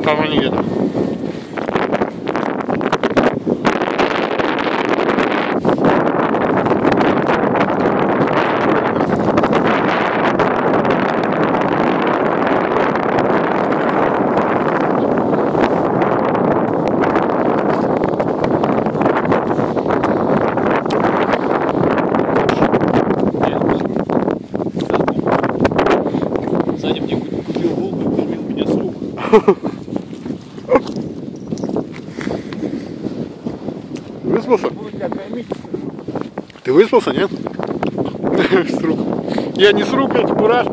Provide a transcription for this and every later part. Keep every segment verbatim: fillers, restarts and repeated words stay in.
Там они где-то. Сзади мне купил волк и кормил меня с рук. Выспался? Ты выспался, нет? С рук. Я не с рук, эти мурашки.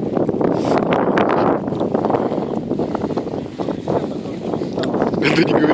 Это не говори.